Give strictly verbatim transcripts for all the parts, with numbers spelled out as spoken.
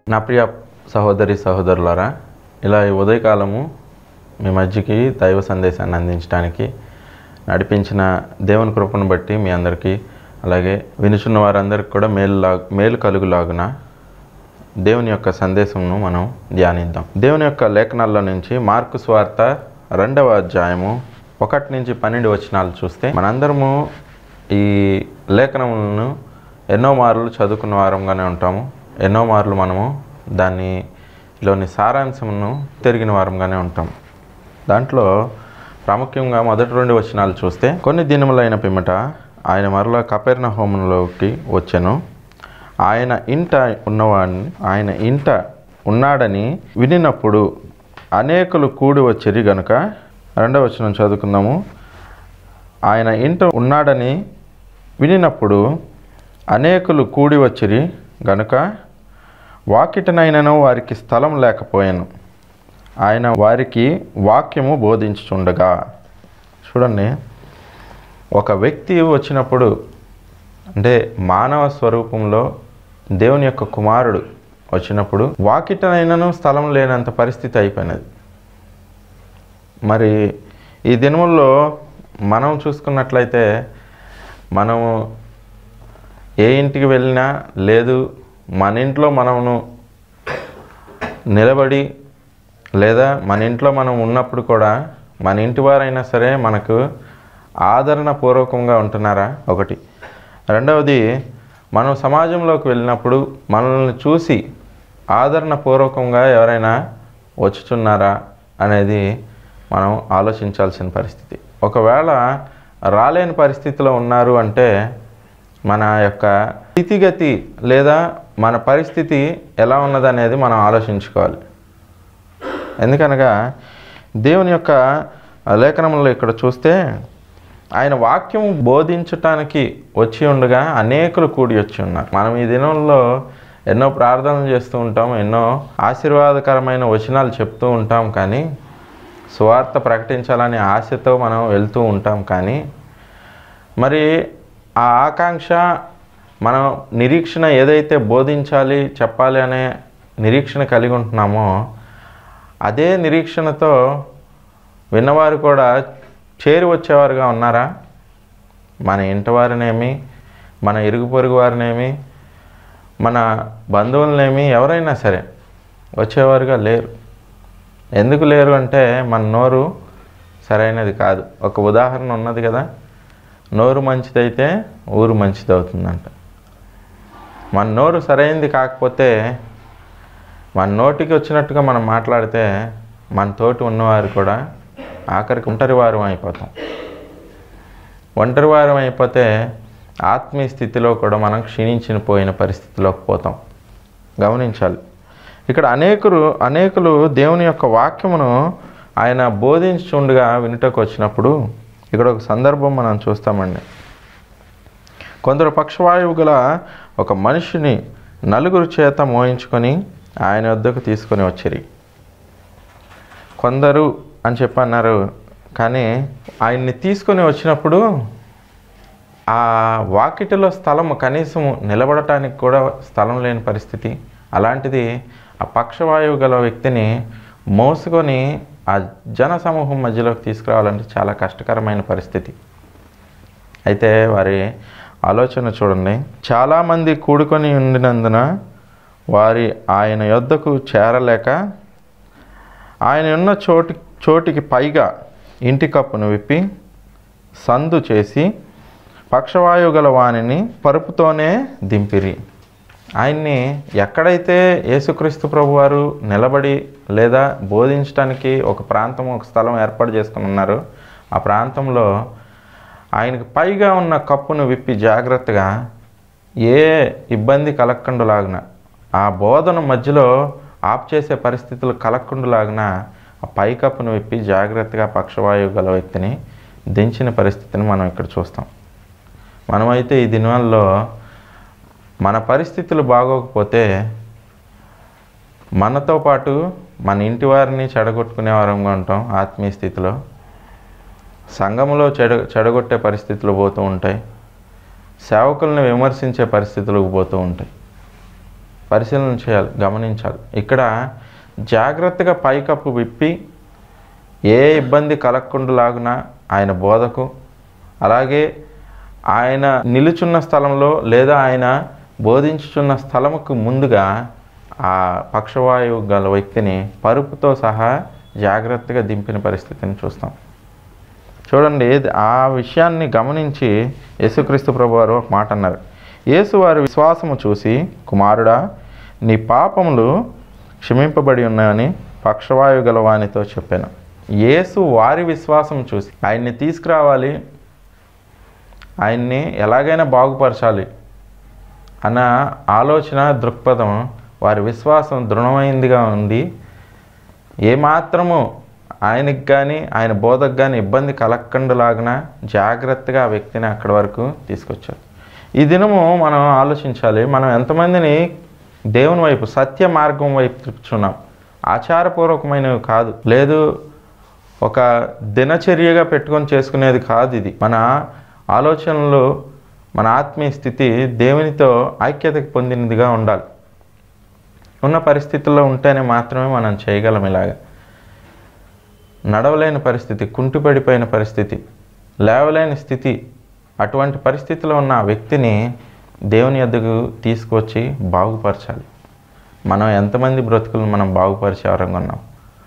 నా ప్రియ సహోదరి సహోదరులారా, ఇలా ఈ ఉదయకాలము మీ మధ్యకి దైవ సందేశాన్ని అందించడానికి నడిపించిన దేవుని కృపను బట్టి మీ అందరికీ, అలాగే వినుచున్న వారందరికీ కూడా మేలు లా మేలు కలుగులాగున దేవుని యొక్క సందేశమును మనం ధ్యానిద్దాం. దేవుని యొక్క లేఖనాల్లో నుంచి మార్కు సువార్త రెండవ అధ్యాయము ఒకటి నుంచి పన్నెండు వచనాలు చూస్తే, మనందరము ఈ లేఖనములను ఎన్నో మార్లు చదువుకున్న వారంగానే ఉంటాము. ఎన్నో మార్లు మనము దానిలోని సారాంశమును తిరిగిన వారంగానే ఉంటాం. దాంట్లో ప్రాముఖ్యంగా మొదటి రెండు వచనాలు చూస్తే, కొన్ని దినములైన పిమ్మట ఆయన మరలా కపెర్నహూములోకి వచ్చెను. ఆయన ఇంట ఉన్నవాడిని ఆయన ఇంట ఉన్నాడని వినినప్పుడు అనేకులు కూడి వచ్చిరి గనుక, రెండవ వచనం చదువుకుందాము. ఆయన ఇంట ఉన్నాడని వినినప్పుడు అనేకులు కూడి వచ్చిరి గనుక వాకిటనైనను వారికి స్థలం లేకపోయాను. ఆయన వారికి వాక్యము బోధించుచుండగా. చూడండి, ఒక వ్యక్తి వచ్చినప్పుడు, అంటే మానవ స్వరూపంలో దేవుని యొక్క కుమారుడు వచ్చినప్పుడు వాకిటనైనను స్థలం లేనంత పరిస్థితి అయిపోయినది. మరి ఈ దినముల్లో మనం చూసుకున్నట్లయితే, మనము ఏ ఇంటికి వెళ్ళినా లేదు, మన ఇంట్లో మనము నిలబడి, లేదా మన ఇంట్లో మనం ఉన్నప్పుడు కూడా మన ఇంటి వారైనా సరే మనకు ఆదరణ పూర్వకంగా ఉంటున్నారా? ఒకటి. రెండవది, మనం సమాజంలోకి వెళ్ళినప్పుడు మనల్ని చూసి ఆదరణ పూర్వకంగా ఎవరైనా వచ్చుచున్నారా అనేది మనం ఆలోచించాల్సిన పరిస్థితి. ఒకవేళ రాలేని పరిస్థితిలో ఉన్నారు అంటే మన యొక్క స్థితిగతి లేదా మన పరిస్థితి ఎలా ఉన్నదనేది మనం ఆలోచించుకోవాలి. ఎందుకనగా దేవుని యొక్క లేఖనంలో ఇక్కడ చూస్తే, ఆయన వాక్యం బోధించటానికి వచ్చి ఉండగా అనేకులు కూడి వచ్చి ఉన్నారు. మనం ఈ దినంలో ఎన్నో ప్రార్థనలు చేస్తూ ఉంటాం, ఎన్నో ఆశీర్వాదకరమైన వచనాలు చెప్తూ ఉంటాం, కానీ సువార్త ప్రకటించాలనే ఆశతో మనం వెళ్తూ ఉంటాం. కానీ మరి ఆ ఆకాంక్ష, మనం నిరీక్షణ ఏదైతే బోధించాలి చెప్పాలి అనే నిరీక్షణ కలిగి ఉంటున్నామో, అదే నిరీక్షణతో విన్నవారు కూడా చేరి వచ్చేవారుగా ఉన్నారా? మన ఇంటి వారినేమి, మన ఇరుగు పొరుగు వారినేమి, మన బంధువులనేమి ఎవరైనా సరే వచ్చేవారుగా లేరు. ఎందుకు లేరు అంటే, మన నోరు సరైనది కాదు. ఒక ఉదాహరణ ఉన్నది కదా, నోరు మంచిదైతే ఊరు మంచిది అవుతుందంట. మన నోరు సరైనది కాకపోతే, మన నోటికి వచ్చినట్టుగా మనం మాట్లాడితే మన తోటి ఉన్నవారు కూడా ఆఖరికి ఒంటరి వారం అయిపోతాం. ఒంటరి వారం అయిపోతే ఆత్మీయ స్థితిలో కూడా మనం క్షీణించిన పోయిన పరిస్థితిలోకి పోతాం. గమనించాలి. ఇక్కడ అనేకులు అనేకులు దేవుని యొక్క వాక్యమును ఆయన బోధించుండగా వినుటకు వచ్చినప్పుడు, ఇక్కడ ఒక సందర్భం మనం చూస్తామండి. కొందరు పక్షవాయువు గల ఒక మనిషిని నలుగురు చేత మోయించుకొని ఆయన వద్దకు తీసుకొని వచ్చిరి. కొందరు అని చెప్పి అన్నారు, కానీ ఆయన్ని తీసుకొని వచ్చినప్పుడు ఆ వాకిటిలో స్థలం, కనీసం నిలబడటానికి కూడా స్థలం లేని పరిస్థితి. అలాంటిది ఆ పక్షవాయువు గల వ్యక్తిని మోసుకొని ఆ జన సమూహం మధ్యలోకి తీసుకురావాలంటే చాలా కష్టకరమైన పరిస్థితి. అయితే వారి ఆలోచన చూడండి. చాలామంది కూడుకొని ఉండినందున వారి ఆయన యొద్దకు చేరలేక ఆయన ఉన్న చోటి చోటికి పైగా ఇంటి కప్పును విప్పి సందు చేసి పక్షవాయువు గల వాణిని పరుపుతోనే దింపిరి. ఆయన్ని ఎక్కడైతే యేసుక్రీస్తు ప్రభువారు నిలబడి లేదా బోధించడానికి ఒక ప్రాంతం, ఒక స్థలం ఏర్పాటు చేసుకుని ఉన్నారో, ఆ ప్రాంతంలో ఆయనకు పైగా ఉన్న కప్పును విప్పి జాగ్రత్తగా, ఏ ఇబ్బంది కలక్కుండులాగున, ఆ బోధన మధ్యలో ఆప్ చేసే పరిస్థితులు కలక్కుండులాగున ఆ పై కప్పును విప్పి జాగ్రత్తగా పక్షవాయువు గల వ్యక్తిని దించిన పరిస్థితిని మనం ఇక్కడ చూస్తాం. మనమైతే ఈ దినాల్లో మన పరిస్థితులు బాగోకపోతే మనతో పాటు మన ఇంటి వారిని చెడగొట్టుకునే వారంగా ఉంటాం. ఆత్మీయ స్థితిలో సంఘములో చెడ చెడగొట్టే పరిస్థితులు పోతూ ఉంటాయి. సేవకులను విమర్శించే పరిస్థితులకు పోతూ ఉంటాయి. పరిశీలన చేయాలి, గమనించాలి. ఇక్కడ జాగ్రత్తగా పైకప్పు విప్పి ఏ ఇబ్బంది కలగకుండాలాగున ఆయన బోధకు, అలాగే ఆయన నిలుచున్న స్థలంలో లేదా ఆయన బోధించుచున్న స్థలముకు ముందుగా ఆ పక్షవాయువు గల వ్యక్తిని పరుపుతో సహా జాగ్రత్తగా దింపిన పరిస్థితిని చూస్తాం. చూడండి, ఆ విషయాన్ని గమనించి యేసుక్రీస్తు ప్రభువారు ఒక మాట అన్నారు. యేసు వారి విశ్వాసము చూసి, కుమారుడా, నీ పాపములు క్షమింపబడి ఉన్నాయని పక్షవాయువు గల వానితో చెప్పాను. యేసు వారి విశ్వాసం చూసి ఆయన్ని తీసుకురావాలి, ఆయన్ని ఎలాగైనా బాగుపరచాలి అన్న ఆలోచన దృక్పథం, వారి విశ్వాసం దృఢమైందిగా ఉంది. ఏమాత్రము ఆయనకి కానీ ఆయన బోధకు కానీ ఇబ్బంది కలగకుండాలాగున జాగ్రత్తగా ఆ వ్యక్తిని అక్కడి వరకు తీసుకొచ్చారు. ఈ దినము మనం ఆలోచించాలి, మనం ఎంతమందిని దేవుని వైపు, సత్య మార్గం వైపు తిప్పుచున్నాం. ఆచారపూర్వకమైనవి కాదు, లేదు ఒక దినచర్యగా పెట్టుకొని చేసుకునేది కాదు. ఇది మన ఆలోచనలు, మన ఆత్మీయ స్థితి దేవునితో ఐక్యతకు పొందినదిగా ఉండాలి. ఉన్న పరిస్థితుల్లో ఉంటేనే మాత్రమే మనం చేయగలం. ఇలాగా నడవలేని పరిస్థితి, కుంటుపడిపోయిన పరిస్థితి, లేవలేని స్థితి, అటువంటి పరిస్థితిలో ఉన్న ఆ వ్యక్తిని దేవుని యొద్దకు తీసుకొచ్చి బాగుపరచాలి. మనం ఎంతమంది బ్రతుకులను మనం బాగుపరిచే వరంగా ఉన్నాం.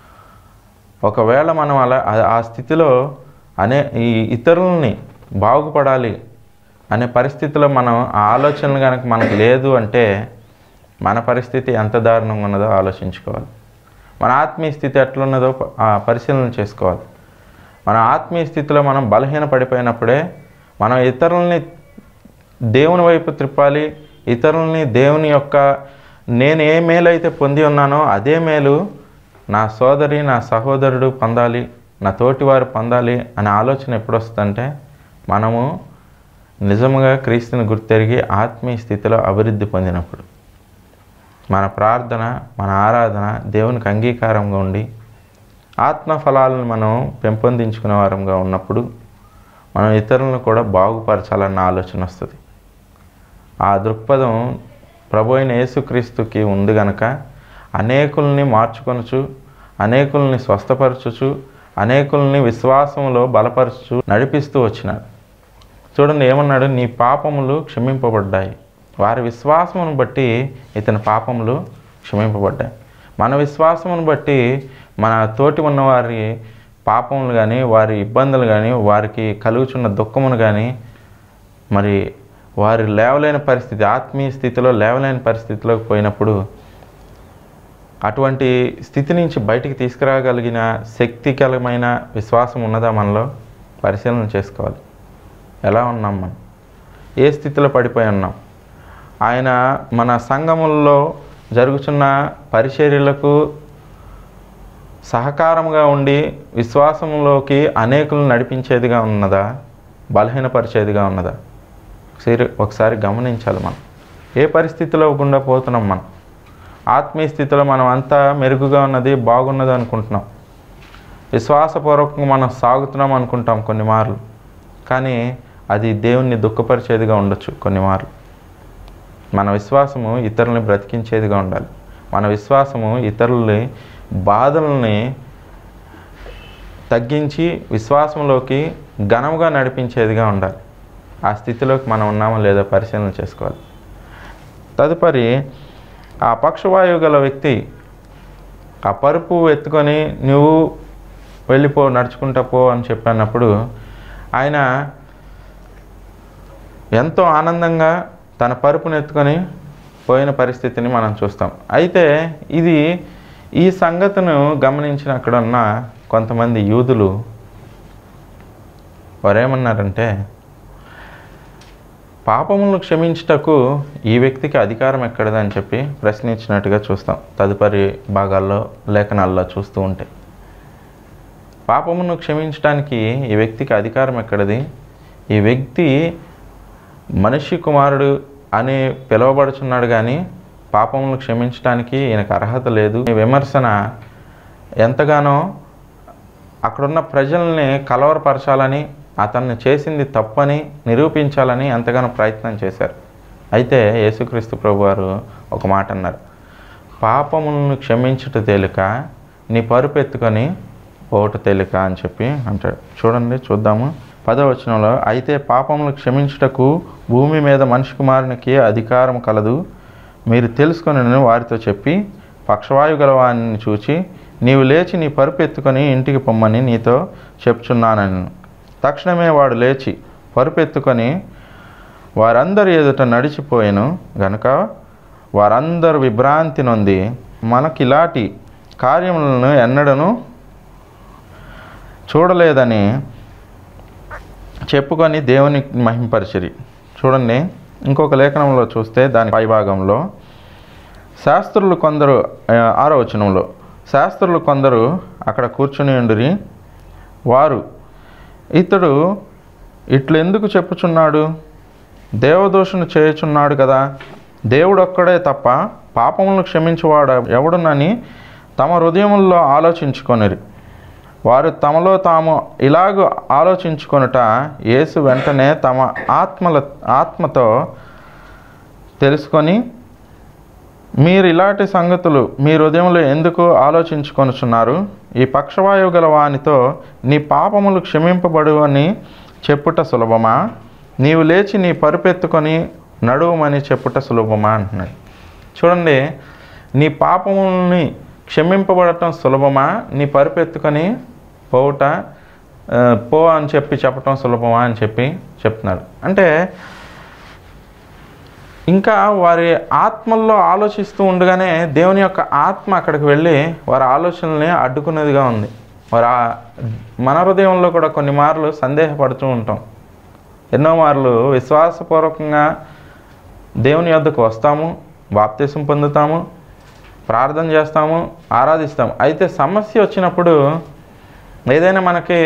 ఒకవేళ మనం అలా ఆ స్థితిలో అనే ఈ ఇతరులని బాగుపడాలి అనే పరిస్థితిలో మనం ఆ ఆలోచనలు కనుక మనకు లేదు అంటే మన పరిస్థితి ఎంత దారుణంగా ఉన్నదో ఆలోచించుకోవాలి. మన ఆత్మీయ స్థితి ఎట్లున్నదో పరిశీలన చేసుకోవాలి. మన ఆత్మీయ స్థితిలో మనం బలహీన పడిపోయినప్పుడే మనం ఇతరులని దేవుని వైపు త్రిప్పాలి. ఇతరులని దేవుని యొక్క, నేను ఏ మేలు అయితే పొంది ఉన్నానో అదే మేలు నా సోదరి, నా సహోదరుడు పొందాలి, నా తోటివారు పొందాలి అనే ఆలోచన ఎప్పుడు వస్తుందంటే మనము నిజముగా క్రీస్తుని గుర్తెరిగి ఆత్మీయ స్థితిలో అభివృద్ధి పొందినప్పుడు. మన ప్రార్థన, మన ఆరాధన దేవునికి అంగీకారంగా ఉండి ఆత్మ ఫలాలను మనం పెంపొందించుకునే వారంగా ఉన్నప్పుడు మనం ఇతరులను కూడా బాగుపరచాలన్న ఆలోచన వస్తుంది. ఆ దృక్పథం ప్రభు అయిన యేసుక్రీస్తుకి ఉంది గనక అనేకుల్ని మార్చుకొనుచు, అనేకుల్ని స్వస్థపరచుచు, అనేకుల్ని విశ్వాసంలో బలపరచు నడిపిస్తూ వచ్చినాడు. చూడండి ఏమన్నాడు, నీ పాపములు క్షమింపబడ్డాయి. వారి విశ్వాసమును బట్టి ఇతని పాపములు క్షమింపబడ్డాయి. మన విశ్వాసమును బట్టి మన తోటి ఉన్నవారి పాపములు కానీ, వారి ఇబ్బందులు కానీ, వారికి కలుగుచున్న దుఃఖమును కానీ, మరి వారి లేవలేని పరిస్థితి, ఆత్మీయ స్థితిలో లేవలేని పరిస్థితిలోకి పోయినప్పుడు అటువంటి స్థితి నుంచి బయటికి తీసుకురాగలిగిన శక్తికరమైన విశ్వాసం ఉన్నదా మనలో? పరిశీలన చేసుకోవాలి. ఎలా ఉన్నాం మనం? ఏ స్థితిలో పడిపోయి ఉన్నాం? ఆయన మన సంఘముల్లో జరుగుతున్న పరిచర్యలకు సహకారంగా ఉండి విశ్వాసంలోకి అనేకులను నడిపించేదిగా ఉన్నదా, బలహీనపరిచేదిగా ఉన్నదా? సరే, ఒకసారి గమనించాలి. మనం ఏ పరిస్థితిలో గుండా పోతున్నాం? మనం ఆత్మీయ స్థితిలో మనం అంతా మెరుగుగా ఉన్నది, బాగున్నది అనుకుంటున్నాం. విశ్వాసపూర్వకంగా మనం సాగుతున్నాం అనుకుంటాం కొన్ని మార్లు, కానీ అది దేవుణ్ణి దుఃఖపరిచేదిగా ఉండొచ్చు కొన్ని మార్లు. మన విశ్వాసము ఇతరులని బ్రతికించేదిగా ఉండాలి. మన విశ్వాసము ఇతరులని బాధల్ని తగ్గించి విశ్వాసంలోకి ఘనముగా నడిపించేదిగా ఉండాలి. ఆ స్థితిలోకి మనం ఉన్నామో లేదో పరిశీలన చేసుకోవాలి. తదుపరి ఆ పక్షవాయువు గల వ్యక్తి ఆ పరుపు ఎత్తుకొని నువ్వు వెళ్ళిపో, నడుచుకుంటా పో అని చెప్పినప్పుడు ఆయన ఎంతో ఆనందంగా తన పరుపును ఎత్తుకొని పోయిన పరిస్థితిని మనం చూస్తాం. అయితే ఇది ఈ సంగతిను గమనించిన అక్కడ ఉన్న కొంతమంది యూదులు వారేమన్నారంటే, పాపములను క్షమించుటకు ఈ వ్యక్తికి అధికారం ఎక్కడదని చెప్పి ప్రశ్నించినట్టుగా చూస్తాం తదుపరి భాగాల్లో, లేఖనాల్లో చూస్తూ ఉంటే. పాపమును క్షమించడానికి ఈ వ్యక్తికి అధికారం ఎక్కడది? ఈ వ్యక్తి మనిషి కుమారుడు అని పిలువబడుచున్నాడు, కానీ పాపములను క్షమించడానికి ఈయనకు అర్హత లేదు. ఈ విమర్శన ఎంతగానో అక్కడున్న ప్రజల్ని కలవరపరచాలని, అతన్ని చేసింది తప్పని నిరూపించాలని ఎంతగానో ప్రయత్నం చేశారు. అయితే యేసుక్రీస్తు ప్రభువారు ఒక మాట అన్నారు, పాపములను క్షమించుట తేలిక, నీ పరుపెత్తుకొని పోవట తేలిక అని చెప్పి అంటాడు. చూడండి, చూద్దాము పదవ వచనంలో, అయితే పాపములు క్షమించుటకు భూమి మీద మనిషి కుమారునికి అధికారం కలదు, మీరు తెలుసుకొని వారితో చెప్పి, పక్షవాయు గలవాన్ని చూచి నీవు లేచి నీ పరుపెత్తుకొని ఇంటికి పొమ్మని నీతో చెప్చున్నానని. తక్షణమే వాడు లేచి పరుపెత్తుకొని వారందరి ఎదుట నడిచిపోయాను గనుక వారందరూ విభ్రాంతి నొంది, మనకిలాంటి కార్యములను ఎన్నడను చూడలేదని చెప్పుకొని దేవుని మహింపరిచిరి. చూడండి, ఇంకొక లేఖనంలో చూస్తే దాని పైభాగంలో శాస్త్రులు కొందరు, ఆరో వచనంలో, శాస్త్రులు కొందరు అక్కడ కూర్చుని ఉండిరి. వారు, ఇతడు ఇట్లు ఎందుకు చెప్పుచున్నాడు? దేవదోషును చేయుచున్నాడు కదా, దేవుడొక్కడే తప్ప పాపములను క్షమించువాడు ఎవడునని తమ హృదయముల్లో ఆలోచించుకొనిరి. వారు తమలో తాము ఇలాగ ఆలోచించుకొనుట యేసు వెంటనే తమ ఆత్మల ఆత్మతో తెలుసుకొని, మీరు ఇలాంటి సంగతులు మీ హృదయంలో ఎందుకు ఆలోచించుకొనుచున్నారు? ఈ పక్షవాయువు గల వానితో నీ పాపములు క్షమింపబడు అని చెప్పుట సులభమా? నీవు లేచి నీ పరుపెత్తుకొని నడువమని చెప్పుట సులభమా అంటున్నాడు. చూడండి, నీ పాపముల్ని క్షమింపబడటం సులభమా, నీ పరుపెత్తుకొని పోవుట పో అని చెప్పి చెప్పటం సులభమా అని చెప్పి చెప్తున్నాడు. అంటే ఇంకా వారి ఆత్మల్లో ఆలోచిస్తూ ఉండగానే దేవుని యొక్క ఆత్మ అక్కడికి వెళ్ళి వారి ఆలోచనల్ని అడ్డుకున్నదిగా ఉంది. వారి మన హృదయంలో కూడా కొన్ని మార్లు సందేహపడుతూ ఉంటాం. ఎన్నో మార్లు విశ్వాసపూర్వకంగా దేవుని యొద్దకు వస్తాము, బాప్తిసం పొందుతాము, ప్రార్థన చేస్తాము, ఆరాధిస్తాము. అయితే సమస్య వచ్చినప్పుడు, ఏదైనా మనకి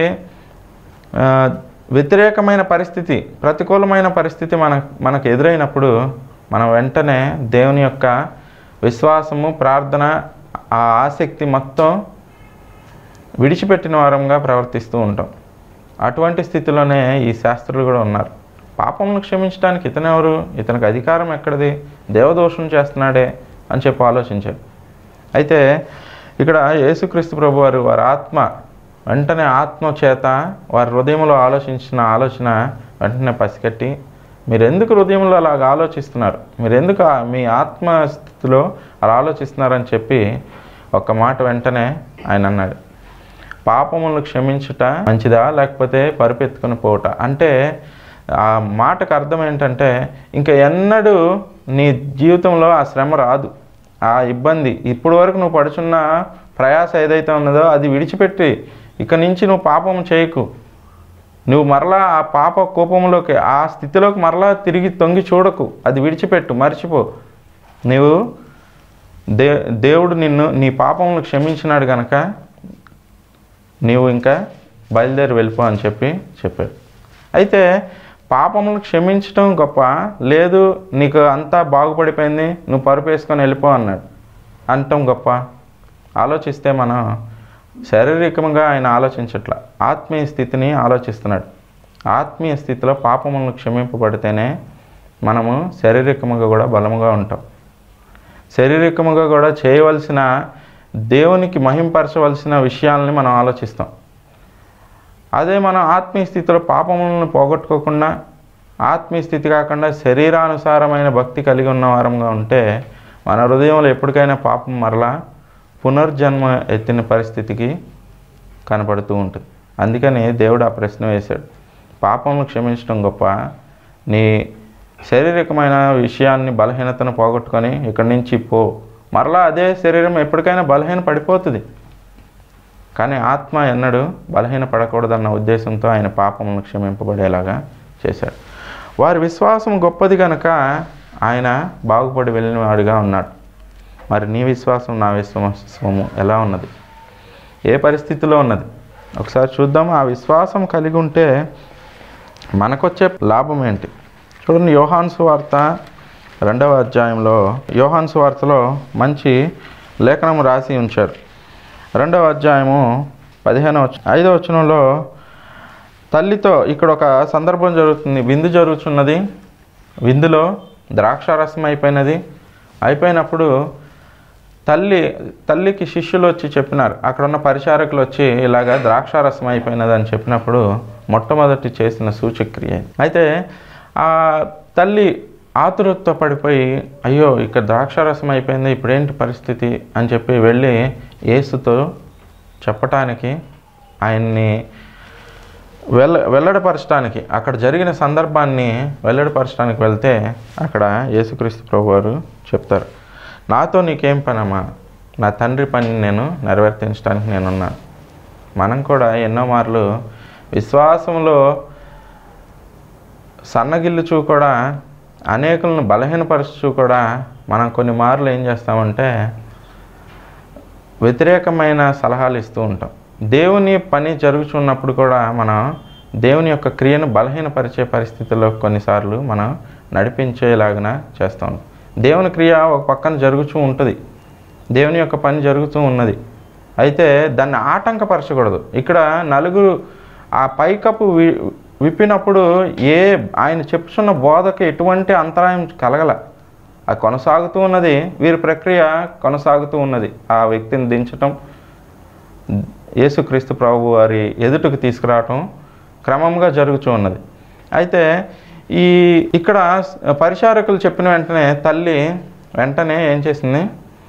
వ్యతిరేకమైన పరిస్థితి, ప్రతికూలమైన పరిస్థితి మన మనకు ఎదురైనప్పుడు మనం వెంటనే దేవుని యొక్క విశ్వాసము, ప్రార్థన, ఆ ఆసక్తి మొత్తం విడిచిపెట్టిన వారంగా ప్రవర్తిస్తూ ఉంటాం. అటువంటి స్థితిలోనే ఈ శాస్త్రులు కూడా ఉన్నారు. పాపమును క్షమించడానికి ఇతనెవరు? ఇతనికి అధికారం ఎక్కడిది? దేవదోషం చేస్తున్నాడే అని చెప్పి ఆలోచించారు. అయితే ఇక్కడ యేసుక్రీస్తు ప్రభు వారు వారి ఆత్మ వెంటనే ఆత్మ చేత వారి హృదయంలో ఆలోచించిన ఆలోచన వెంటనే పసిగట్టి, మీరు ఎందుకు హృదయంలో అలాగ ఆలోచిస్తున్నారు, మీరు ఎందుకు మీ ఆత్మస్థితిలో అలా ఆలోచిస్తున్నారని చెప్పి ఒక మాట వెంటనే ఆయన అన్నాడు, పాపములను క్షమించుట మంచిదా లేకపోతే పరుపెత్తుకొని పోవట? అంటే ఆ మాటకు అర్థం ఏంటంటే, ఇంకా ఎన్నడూ నీ జీవితంలో ఆ శ్రమ రాదు, ఆ ఇబ్బంది, ఇప్పుడు వరకు నువ్వు పడుచున్న ప్రయాస ఏదైతే ఉన్నదో అది విడిచిపెట్టి ఇక నుంచి నువ్వు పాపం చేయకు, నువ్వు మరలా ఆ పాప కోపంలోకి, ఆ స్థితిలోకి మరలా తిరిగి తొంగి చూడకు, అది విడిచిపెట్టు, మర్చిపో. నీవు దే దేవుడు నిన్ను నీ పాపములను క్షమించినాడు కనుక నీవు ఇంకా బయలుదేరి వెళ్ళిపో అని చెప్పి చెప్పాడు. అయితే పాపములను క్షమించడం గొప్ప, లేదు నీకు అంతా బాగుపడిపోయింది నువ్వు పరుపేసుకొని వెళ్ళిపో అన్నాడు అంటాం గొప్ప? ఆలోచిస్తే మనం శారీరకంగా ఆయన ఆలోచించట్ల, ఆత్మీయ స్థితిని ఆలోచిస్తున్నాడు. ఆత్మీయ స్థితిలో పాపములను క్షమింపబడితేనే మనము శారీరకంగా కూడా బలముగా ఉంటాం. శారీరకంగా కూడా చేయవలసిన, దేవునికి మహింపరచవలసిన విషయాలని మనం ఆలోచిస్తాం. అదే మనం ఆత్మీయ స్థితిలో పాపములను పోగొట్టుకోకుండా, ఆత్మీయ స్థితి కాకుండా శరీరానుసారమైన భక్తి కలిగి ఉన్న వారంగా ఉంటే మన హృదయంలో ఎప్పటికైనా పాపం మరలా పునర్జన్మ ఎత్తిన పరిస్థితికి కనపడుతూ ఉంటుంది. అందుకని దేవుడు ఆ ప్రశ్న వేశాడు, పాపమును క్షమించడం గొప్ప, నీ శారీరకమైన విషయాన్ని, బలహీనతను పోగొట్టుకొని ఇక్కడి నుంచి పో. మరలా అదే శరీరం ఎప్పటికైనా బలహీన పడిపోతుంది, కానీ ఆత్మ ఎన్నడూ బలహీన పడకూడదన్న ఉద్దేశంతో ఆయన పాపములను క్షమింపబడేలాగా చేశాడు. వారి విశ్వాసం గొప్పది కనుక ఆయన బాగుపడి వెళ్ళిన వాడిగా ఉన్నాడు. మరి నీ విశ్వాసం, నా విశ్వాసము ఎలా ఉన్నది? ఏ పరిస్థితిలో ఉన్నది? ఒకసారి చూద్దాము. ఆ విశ్వాసం కలిగి ఉంటే మనకొచ్చే లాభం ఏంటి? చూడండి, యోహాను సువార్త రెండవ అధ్యాయంలో, యోహాను సువార్తలో మంచి లేఖనం రాసి ఉంచారు. రెండవ అధ్యాయము పదిహేను ఐదవ వచనంలో, తల్లితో ఇక్కడ ఒక సందర్భం జరుగుతుంది, విందు జరుగుతున్నది, విందులో ద్రాక్షారసం అయిపోయినది, అయిపోయినప్పుడు తల్లి తల్లికి శిష్యులు వచ్చి చెప్పినారు, అక్కడ ఉన్న పరిచారకులు వచ్చి ఇలాగా ద్రాక్షారసం అయిపోయినదని చెప్పినప్పుడు మొట్టమొదటి చేసిన సూచక్రియ. అయితే ఆ తల్లి ఆతురతతో పడిపోయి, అయ్యో ఇక్కడ ద్రాక్షారసం అయిపోయింది, ఇప్పుడేంటి పరిస్థితి అని చెప్పి వెళ్ళి యేసుతో చెప్పటానికి, ఆయన్ని వెళ్ళ వెల్లడిపరచడానికి, అక్కడ జరిగిన సందర్భాన్ని వెల్లడిపరచడానికి వెళ్తే అక్కడ యేసుక్రీస్తు ప్రభువారు చెప్తారు, నాతో నీకేం పనమ్మా, నా తండ్రి పని నేను నెరవేర్తించడానికి నేనున్నాను. మనం కూడా ఎన్నో మార్లు విశ్వాసంలో సన్నగిల్లుచూ కూడా, అనేకులను బలహీనపరచు కూడా మనం కొన్ని మార్లు ఏం చేస్తామంటే వ్యతిరేకమైన సలహాలు ఇస్తూ ఉంటాం. దేవుని పని జరుగుతున్నప్పుడు కూడా మనం దేవుని యొక్క క్రియను బలహీనపరిచే పరిస్థితుల్లో కొన్నిసార్లు మనం నడిపించేలాగా చేస్తాం. దేవుని క్రియ ఒక పక్కన జరుగుతూ ఉంటుంది, దేవుని యొక్క పని జరుగుతూ ఉన్నది, అయితే దాన్ని ఆటంకపరచకూడదు. ఇక్కడ నలుగురు ఆ పైకప్పు వి విప్పినప్పుడు ఏ ఆయన చెప్పుచున్న బోధకు ఎటువంటి అంతరాయం కలగల, అది కొనసాగుతూ ఉన్నది, వీరి ప్రక్రియ కొనసాగుతూ ఉన్నది. ఆ వ్యక్తిని దించటం, యేసుక్రీస్తు ప్రభు వారి ఎదుటకు తీసుకురావటం క్రమంగా జరుగుతూ ఉన్నది. అయితే ఈ ఇక్కడ పరిచారకులు చెప్పిన వెంటనే తల్లి వెంటనే ఏం చేసింది,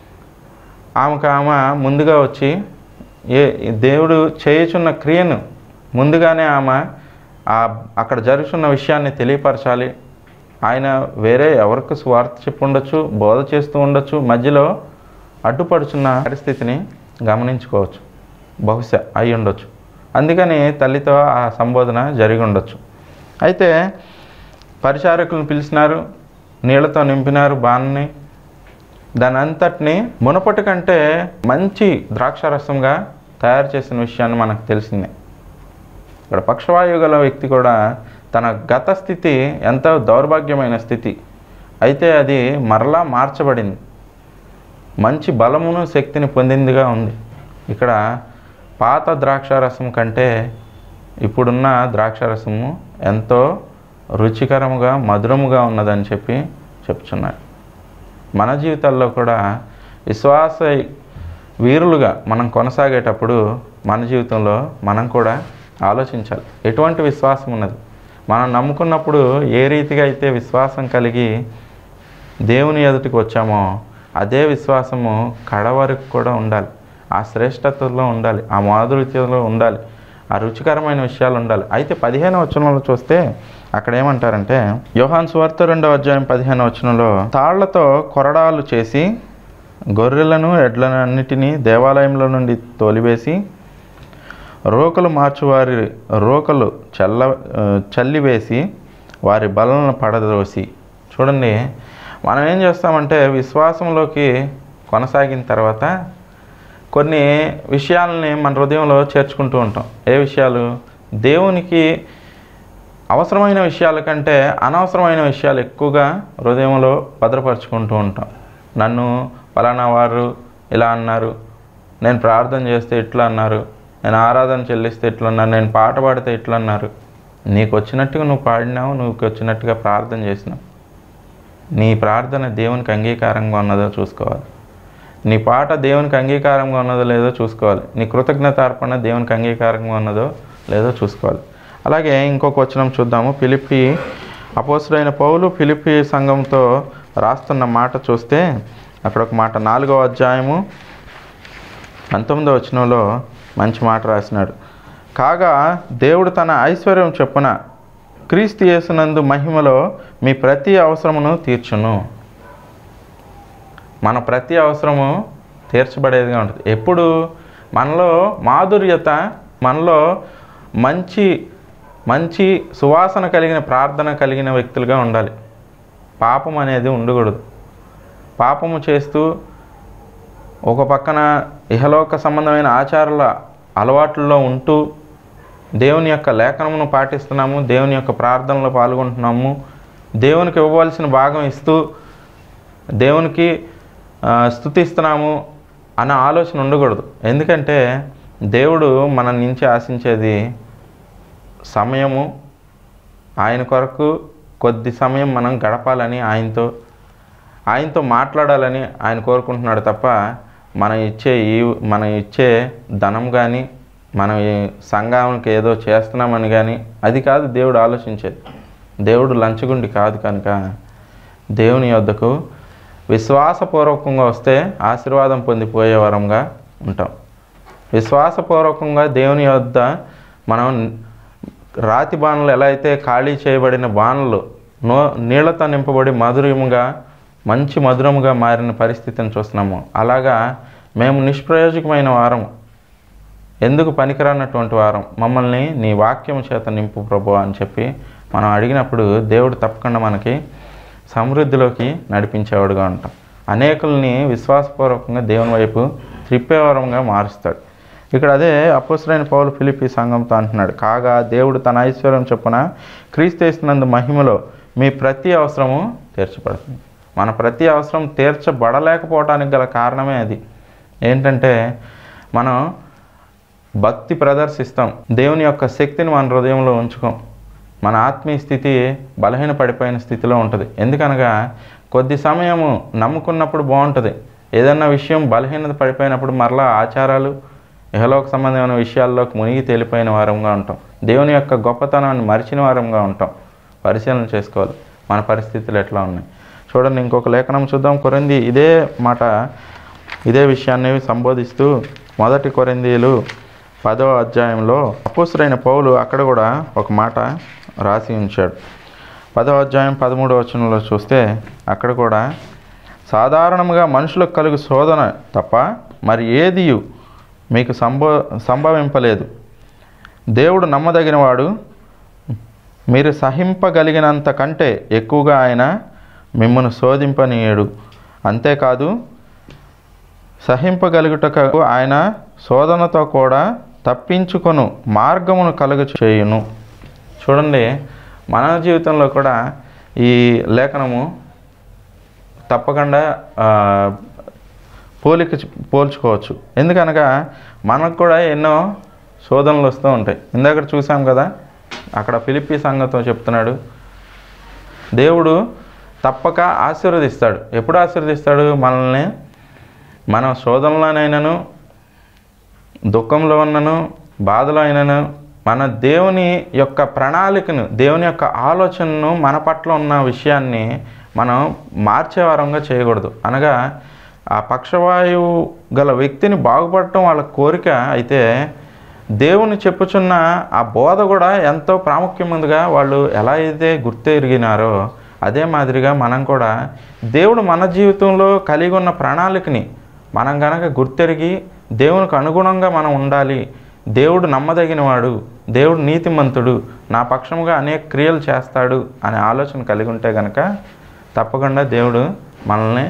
ఆమెకు ఆమె ముందుగా వచ్చి ఏ దేవుడు చేయుచున్న క్రియను ముందుగానే ఆమె అక్కడ జరుగుతున్న విషయాన్ని తెలియపరచాలి. ఆయన వేరే ఎవరికి స్వార్థ చెప్పి ఉండొచ్చు, బోధ చేస్తూ ఉండొచ్చు, మధ్యలో అడ్డుపడుచున్న పరిస్థితిని గమనించుకోవచ్చు, బహుశా అయి ఉండొచ్చు. అందుకని తల్లితో ఆ సంబోధన జరిగి ఉండొచ్చు. అయితే పరిచారకులను పిలిచినారు, నీళ్లతో నింపినారు బాణని, దాని అంతటిని మునపటి కంటే మంచి ద్రాక్షారసంగా తయారు చేసిన విషయాన్ని మనకు తెలిసిందే. ఇక్కడ పక్షవాయువు గల వ్యక్తి కూడా తన గత స్థితి ఎంతో దౌర్భాగ్యమైన స్థితి, అయితే అది మరలా మార్చబడింది, మంచి బలమును శక్తిని పొందిందిగా ఉంది. ఇక్కడ పాత ద్రాక్షారసం కంటే ఇప్పుడున్న ద్రాక్షారసము ఎంతో రుచికరముగా మధురముగా ఉన్నదని చెప్పి చెప్తున్నారు. మన జీవితాల్లో కూడా విశ్వాస వీరులుగా మనం కొనసాగేటప్పుడు మన జీవితంలో మనం కూడా ఆలోచించాలి, ఎటువంటి విశ్వాసం ఉన్నది. మనం నమ్ముకున్నప్పుడు ఏ రీతిగా అయితే విశ్వాసం కలిగి దేవుని ఎదుటికి వచ్చామో అదే విశ్వాసము కడ వరకు కూడా ఉండాలి, ఆ శ్రేష్టతలో ఉండాలి, ఆ మాధుర్యతలో ఉండాలి, ఆ రుచికరమైన విషయాలు ఉండాలి. అయితే పదిహేను వచనంలో చూస్తే అక్కడ ఏమంటారంటే, యోహాను సువార్త రెండవ అధ్యాయం పదిహేను వచనంలో, తాళ్లతో కొరడాలు చేసి గొర్రెలను ఎడ్లను అన్నిటినీ దేవాలయంలో నుండి తోలివేసి రోకలు మార్చువారి రోకలు చల్ల చల్లివేసి వారి బలను పడదోసి. చూడండి, మనం ఏం చేస్తామంటే విశ్వాసంలోకి కొనసాగిన తర్వాత కొన్ని విషయాలని మన హృదయంలో చేర్చుకుంటూ ఉంటాం. ఏ విషయాలు? దేవునికి అవసరమైన విషయాల కంటే అనవసరమైన విషయాలు ఎక్కువగా హృదయంలో భద్రపరుచుకుంటూ ఉంటాం. నన్ను ఫలానా వారు ఇలా అన్నారు, నేను ప్రార్థన చేస్తే ఇట్లా అన్నారు, నేను ఆరాధన చెల్లిస్తే ఇట్లా అన్నారు, నేను పాట పాడితే ఇట్లా అన్నారు. నీకు వచ్చినట్టుగా నువ్వు పాడినావు, నువ్వు వచ్చినట్టుగా ప్రార్థన చేసినావు. నీ ప్రార్థన దేవునికి అంగీకారంగా ఉన్నదో చూసుకోవాలి, నీ పాట దేవునికి అంగీకారంగా ఉన్నదో లేదో చూసుకోవాలి, నీ కృతజ్ఞత అర్పణ దేవునికి అంగీకారంగా ఉన్నదో లేదో చూసుకోవాలి. అలాగే ఇంకొక వచనం చూద్దాము. ఫిలిప్పీ అపోస్తుడైన పౌలు ఫిలిప్పీ సంఘంతో రాస్తున్న మాట చూస్తే అక్కడ ఒక మాట, నాలుగవ అధ్యాయము పంతొమ్మిదవ వచనంలో మంచి మాట రాసినాడు. కాగా దేవుడు తన ఐశ్వర్యం చొప్పున క్రీస్తు యేసునందు మహిమలో మీ ప్రతి అవసరమును తీర్చును. మన ప్రతి అవసరము తీర్చబడేదిగా ఉంటుంది. ఎప్పుడు మనలో మాధుర్యత, మనలో మంచి మంచి సువాసన కలిగిన ప్రార్థన కలిగిన వ్యక్తులుగా ఉండాలి. పాపం అనేది ఉండకూడదు. పాపము చేస్తూ ఒక పక్కన ఇహలోక సంబంధమైన ఆచారాల అలవాట్లలో ఉంటూ దేవుని యొక్క లేఖనమును పాటిస్తున్నాము, దేవుని యొక్క ప్రార్థనలో పాల్గొంటున్నాము, దేవునికి ఇవ్వవలసిన భాగం ఇస్తూ దేవునికి స్తుతిస్తున్నాము అన్న ఆలోచన ఉండకూడదు. ఎందుకంటే దేవుడు మన నుంచి ఆశించేది సమయము. ఆయన కొరకు కొద్ది సమయం మనం గడపాలని ఆయనతో, ఆయనతో మాట్లాడాలని ఆయన కోరుకుంటున్నాడు తప్ప మనం ఇచ్చే ఈ మనం ఇచ్చే ధనం కానీ మనం ఈ సంఘానికి ఏదో చేస్తున్నామని కానీ అది కాదు దేవుడు ఆలోచించేది. దేవుడు లంచగుండి కాదు కనుక దేవుని యొద్దకు విశ్వాసపూర్వకంగా వస్తే ఆశీర్వాదం పొందిపోయే వరంగా ఉంటాం. విశ్వాసపూర్వకంగా దేవుని యొద్ద మనం రాతి బాణలు ఎలా అయితే ఖాళీ చేయబడిన బాణలు నో నీళ్లతో నింపబడి మధురముగా మంచి మధురముగా మారిన పరిస్థితిని చూస్తున్నాము. అలాగా మేము నిష్ప్రయోజకమైన వారం, ఎందుకు పనికిరానటువంటి వారం, మమ్మల్ని నీ వాక్యం చేత నింపు ప్రభు అని చెప్పి మనం అడిగినప్పుడు దేవుడు తప్పకుండా మనకి సమృద్ధిలోకి నడిపించేవాడుగా ఉంటాం. అనేకుల్ని విశ్వాసపూర్వకంగా దేవుని వైపు త్రిప్పేవరంగా మారుస్తాడు. ఇక్కడ అదే అపోస్తలుడైన పౌలు ఫిలిప్పీ సంఘంతో అంటున్నాడు, కాగా దేవుడు తన ఐశ్వర్యం చొప్పున క్రీస్తు యేసునందు మహిమలో మీ ప్రతి అవసరము తీర్చబడుతుంది. మన ప్రతి అవసరం తీర్చబడలేకపోవటానికి గల కారణమే అది. ఏంటంటే మనం భక్తి ప్రదర్శిస్తాం, దేవుని యొక్క శక్తిని మన హృదయంలో ఉంచుకోం. మన ఆత్మీయ స్థితి బలహీన పడిపోయిన స్థితిలో ఉంటుంది. ఎందుకనగా కొద్ది సమయము నమ్ముకున్నప్పుడు బాగుంటుంది, ఏదన్నా విషయం బలహీనత పడిపోయినప్పుడు మరలా ఆచారాలు ఇహలోక సంబంధమైన విషయాల్లోకి మునిగి తేలిపోయిన వారంగా ఉంటాం. దేవుని యొక్క గొప్పతనాన్ని మరిచిన వారంగా ఉంటాం. పరిశీలన చేసుకోవాలి మన పరిస్థితులు ఎట్లా ఉన్నాయి. చూడండి, ఇంకొక లేఖనం చూద్దాం. కొరింథీ ఇదే మాట ఇదే విషయాన్ని సంబోధిస్తూ మొదటి కొరింథీయులు పదో అధ్యాయంలో అపోస్తలుడైన పౌలు అక్కడ కూడా ఒక మాట రాసి ఉంచాడు. పదో అధ్యాయం పదమూడవ వచనంలో చూస్తే అక్కడ కూడా సాధారణంగా మనుషులకు కలుగు శోధన తప్ప మరి ఏదియు మీకు సంభవ సంభవింపలేదు. దేవుడు నమ్మదగినవాడు, మీరు సహింపగలిగినంత కంటే ఎక్కువగా ఆయన మిమ్మల్ని శోధింపనీయడు. అంతేకాదు సహింపగలుగుటకు ఆయన శోధనతో కూడా తప్పించుకొను మార్గమును కలుగ చేయును. చూడండి, మన జీవితంలో కూడా ఈ లేఖనము తప్పకుండా పోలిక పోల్చుకోవచ్చు. ఎందుకనగా మనకు కూడా ఎన్నో శోధనలు వస్తూ ఉంటాయి. ఇందాక చూసాం కదా, అక్కడ ఫిలిప్పీ సంఘంతో చెప్తున్నాడు, దేవుడు తప్పక ఆశీర్వదిస్తాడు. ఎప్పుడు ఆశీర్వదిస్తాడు మనల్ని? మనం శోధనలోనైనాను, దుఃఖంలో ఉన్నను, బాధలో అయినను మన దేవుని యొక్క ప్రణాళికను, దేవుని యొక్క ఆలోచనను, మన పట్ల ఉన్న విషయాన్ని మనం మార్చే వారంగా చేయకూడదు. అనగా ఆ పక్షవాయువు గల వ్యక్తిని బాగుపడటం వాళ్ళ కోరిక అయితే, దేవుని చెప్పుచున్న ఆ బోధ కూడా ఎంతో ప్రాముఖ్యముందుగా వాళ్ళు ఎలా అయితే గుర్తెరిగినారో అదే మాదిరిగా మనం కూడా దేవుడు మన జీవితంలో కలిగి ఉన్న ప్రణాళికని మనం కనుక గుర్తెరిగి దేవునికి అనుగుణంగా మనం ఉండాలి. దేవుడు నమ్మదగినవాడు, దేవుడు నీతిమంతుడు, నా పక్షముగా అనేక క్రియలు చేస్తాడు అనే ఆలోచన కలిగి ఉంటే కనుక తప్పకుండా దేవుడు మనల్ని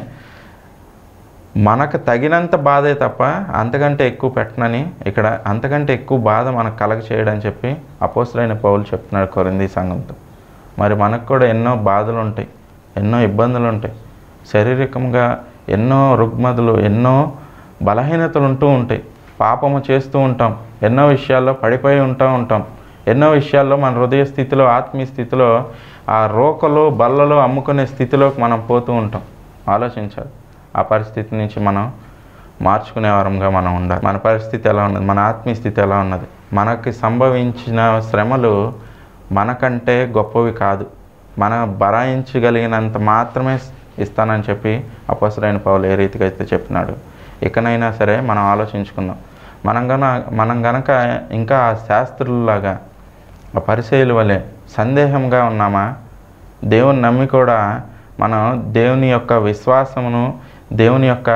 మనకు తగినంత బాధే తప్ప అంతకంటే ఎక్కువ పెట్టనని, ఇక్కడ అంతకంటే ఎక్కువ బాధ మనకు కలగ చేయడని చెప్పి అపోస్తలుడైన పౌలు చెప్తున్నాడు కొరింథీ సంఘంతో. మరి మనకు కూడా ఎన్నో బాధలు ఉంటాయి, ఎన్నో ఇబ్బందులు ఉంటాయి, శారీరకంగా ఎన్నో రుగ్మతలు, ఎన్నో బలహీనతలు ఉంటూ ఉంటాయి. పాపము చేస్తూ ఉంటాం, ఎన్నో విషయాల్లో పడిపోయి ఉంటూ ఉంటాం, ఎన్నో విషయాల్లో మన హృదయ స్థితిలో, ఆత్మీయ స్థితిలో ఆ రోకలు బల్లలు అమ్ముకునే స్థితిలోకి మనం పోతూ ఉంటాం. ఆలోచించాలి, ఆ పరిస్థితి నుంచి మనం మార్చుకునే వారంగా మనం ఉండాలి. మన పరిస్థితి ఎలా ఉన్నది, మన ఆత్మీయ స్థితి ఎలా ఉన్నది, మనకి సంభవించిన శ్రమలు మనకంటే గొప్పవి కాదు, మన భరాయించగలిగినంత మాత్రమే ఇస్తానని చెప్పి అపోస్తలుడైన పౌలు ఏ రీతిగా అయితే చెప్పినాడు. ఇకనైనా సరే మనం ఆలోచించుకుందాం. మనం గన మనం గనక ఇంకా ఆ శాస్త్రులలాగా, ఆ పరిసయ్యుల వలె సందేహంగా ఉన్నామా? దేవుని నమ్మి కూడా మనం దేవుని యొక్క విశ్వాసమును, దేవుని యొక్క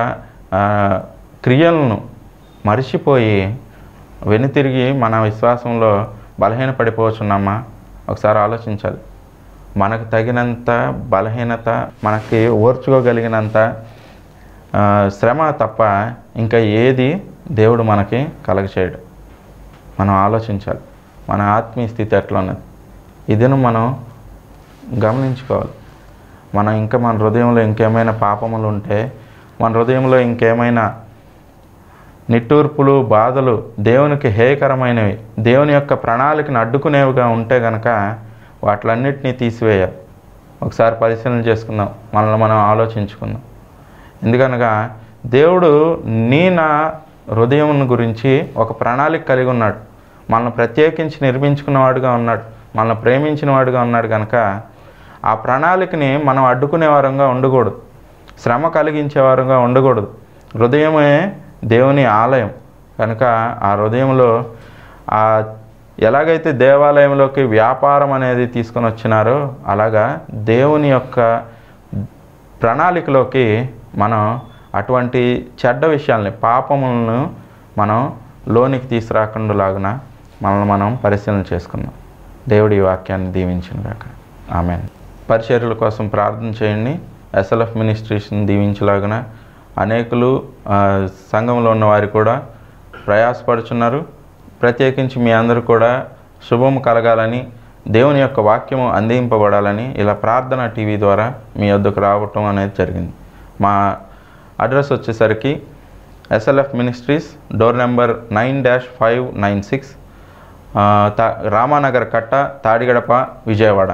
క్రియలను మరిచిపోయి వెనుతిరిగి మన విశ్వాసంలో బలహీనపడిపోవచ్చున్నామా? ఒకసారి ఆలోచించాలి. మనకు తగినంత బలహీనత, మనకి ఓర్చుకోగలిగినంత శ్రమ తప్ప ఇంకా ఏది దేవుడు మనకి కలగచేయడు. మనం ఆలోచించాలి మన ఆత్మీయ స్థితి ఎట్లా ఉన్నది. ఇదిను మనం గమనించుకోవాలి. మనం ఇంకా మన హృదయంలో ఇంకేమైనా పాపములు ఉంటే, మన హృదయంలో ఇంకేమైనా నిట్టూర్పులు, బాధలు, దేవునికి హేయకరమైనవి, దేవుని యొక్క ప్రణాళికను అడ్డుకునేవిగా ఉంటే గనక వాటిలన్నిటినీ తీసివేయాలి. ఒకసారి పరిశీలన చేసుకుందాం, మనల్ని మనం ఆలోచించుకుందాం. ఎందుకనగా దేవుడు నీ నా హృదయం గురించి ఒక ప్రణాళిక కలిగి ఉన్నాడు. మనల్ని ప్రత్యేకించి నిర్మించుకున్నవాడుగా ఉన్నాడు, మనల్ని ప్రేమించిన వాడుగా ఉన్నాడు. కనుక ఆ ప్రణాళికని మనం అడ్డుకునే వారంగా ఉండకూడదు, శ్రమ కలిగించే వారంగా ఉండకూడదు. హృదయమే దేవుని ఆలయం కనుక ఆ హృదయంలో ఆ ఎలాగైతే దేవాలయంలోకి వ్యాపారం అనేది తీసుకొని వచ్చినారో అలాగా దేవుని యొక్క ప్రణాళికలోకి మనం అటువంటి చెడ్డ విషయాల్ని, పాపములను మనం లోనికి తీసుకురాకుండా లాగున మనల్ని మనం పరిశీలన చేసుకుందాం. దేవుడి వాక్యాన్ని దీవించుగాక. ఆమేన్. పరిచర్యల కోసం ప్రార్థన చేయండి. ఎస్ఎల్ఎఫ్ మినిస్ట్రీస్ని దీవించలాగున అనేకులు సంఘంలో ఉన్న వారు కూడా ప్రయాసపడుచున్నారు. ప్రత్యేకించి మీ అందరూ కూడా శుభము కలగాలని, దేవుని యొక్క వాక్యము అందింపబడాలని ఇలా ప్రార్థన టీవీ ద్వారా మీ వద్దకు రావటం అనేది జరిగింది. మా అడ్రస్ వచ్చేసరికి SLF ministries, door number nine dash five nine six, తా రామానగర్ కట్ట, తాడిగడప, విజయవాడ.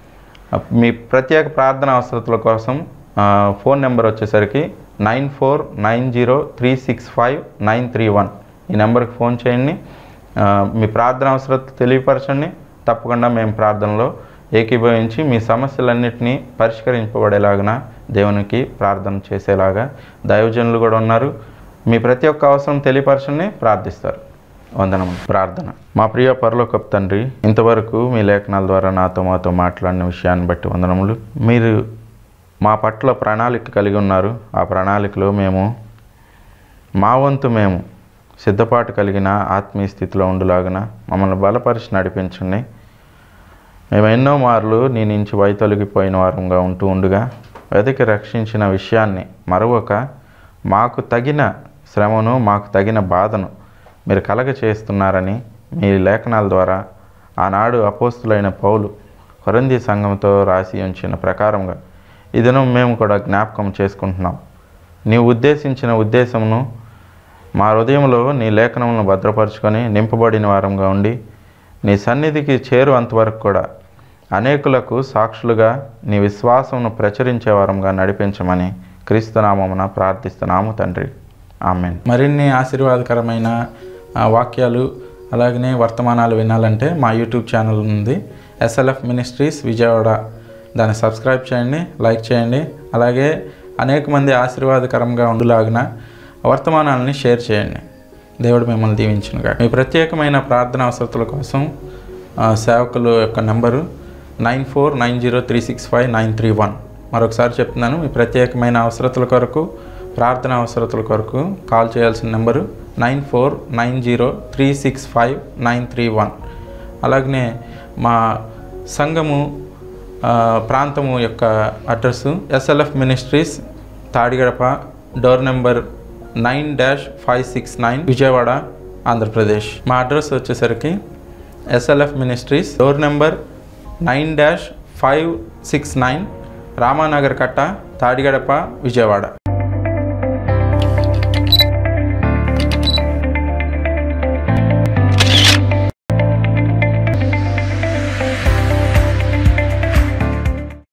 మీ ప్రత్యేక ప్రార్థన అవసరతల కోసం ఫోన్ నెంబర్ వచ్చేసరికి nine four nine zero three six five nine three one. ఈ నెంబర్కి ఫోన్ చేయండి, మీ ప్రార్థన అవసరత తెలియపరచండి. తప్పకుండా మేము ప్రార్థనలో ఏకీభవించి మీ సమస్యలన్నింటినీ పరిష్కరింపబడేలాగా దేవునికి ప్రార్థన చేసేలాగా దైవజనులు కూడా ఉన్నారు. మీ ప్రతి ఒక్క అవసరం తెలియపరచండి, ప్రార్థిస్తారు. వందనం. ప్రార్థన. మా ప్రియ పరలోకపు తండ్రి, ఇంతవరకు మీ లేఖనాల ద్వారా నాతో మాతో మాట్లాడిన విషయాన్ని బట్టి వందనములు. మీరు మా పట్ల ప్రణాళిక కలిగి ఉన్నారు. ఆ ప్రణాళికలో మేము మా వంతు మేము సిద్ధపాటు కలిగిన ఆత్మీయ స్థితిలో ఉండులాగున మమ్మల్ని బలపరిచి నడిపించండి. మేము ఎన్నో మార్లు నీ నుంచి వైతొలగిపోయిన వారంగా ఉంటూ ఉండుగా వెతికి రక్షించిన విషయాన్ని మరొక మాకు తగిన శ్రమను, మాకు తగిన బాధను మీరు కలగ చేస్తున్నారని మీ లేఖనాల ద్వారా ఆనాడు అపోస్తులైన పౌలు కొరింథీ సంఘంతో రాసి ఉంచిన ప్రకారంగా ఈ దినం మేము కూడా జ్ఞాపకం చేసుకుంటున్నాం. నీవు ఉద్దేశించిన ఉద్దేశమును మా హృదయంలో నీ లేఖనములను భద్రపరుచుకొని నింపబడిన వారంగా ఉండి నీ సన్నిధికి చేరు అంతవరకు కూడా అనేకులకు సాక్షులుగా నీ విశ్వాసమును ప్రచురించే వారంగా నడిపించమని క్రీస్తునామమున ప్రార్థిస్తున్నాము తండ్రి. ఆమేన్. మరిన్ని ఆశీర్వాదకరమైన వాక్యాలు అలాగనే వర్తమానాలు వినాలంటే మా యూట్యూబ్ ఛానల్ ఉంది, ఎస్ఎల్ఎఫ్ మినిస్ట్రీస్ విజయవాడ. దాన్ని సబ్స్క్రైబ్ చేయండి, లైక్ చేయండి. అలాగే అనేక మంది ఆశీర్వాదకరంగా ఉండులాగిన వర్తమానాలని షేర్ చేయండి. దేవుడు మిమ్మల్ని దీవించునుగా. మీ ప్రత్యేకమైన ప్రార్థన అవసరతల కోసం సేవకుల యొక్క number nine four nine zero three six five nine three one. మరొకసారి చెప్తున్నాను, మీ ప్రత్యేకమైన అవసరతల కొరకు, ప్రార్థన అవసరతల కొరకు కాల్ చేయాల్సిన number nine four nine zero three six five nine three one. అలాగనే మా సంఘము ప్రాంతము యొక్క address SLF ministries, Tadigadapa, door number nine dash five six nine, Vijayawada, Andhra Pradesh. మా అడ్రస్ వచ్చేసరికి SLF ministries, door number nine dash five six nine, Ramanagar కట్ట, తాడిగడప, విజయవాడ.